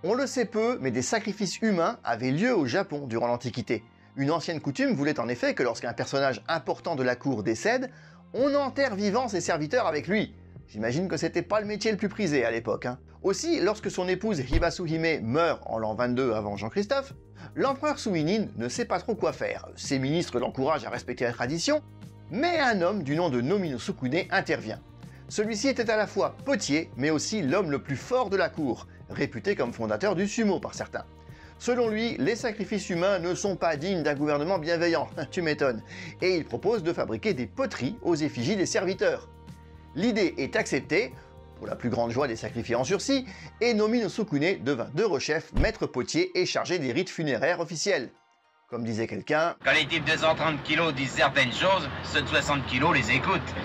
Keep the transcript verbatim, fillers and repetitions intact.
On le sait peu, mais des sacrifices humains avaient lieu au Japon durant l'Antiquité. Une ancienne coutume voulait en effet que lorsqu'un personnage important de la cour décède, on enterre vivant ses serviteurs avec lui. J'imagine que c'était pas le métier le plus prisé à l'époque. Hein. Aussi, lorsque son épouse Hibasuhime meurt en l'an vingt-deux avant Jean-Christophe, l'empereur Suinin ne sait pas trop quoi faire. Ses ministres l'encouragent à respecter la tradition, mais un homme du nom de Nomi no Sukune intervient. Celui-ci était à la fois potier, mais aussi l'homme le plus fort de la cour, réputé comme fondateur du sumo par certains. Selon lui, les sacrifices humains ne sont pas dignes d'un gouvernement bienveillant, tu m'étonnes, et il propose de fabriquer des poteries aux effigies des serviteurs. L'idée est acceptée, pour la plus grande joie des sacrifiés en sursis, et Nomi no Sukune devint de rechef, maître potier et chargé des rites funéraires officiels. Comme disait quelqu'un, quand les types de cent trente kilos disent certaines choses, ceux de soixante kilos les écoutent.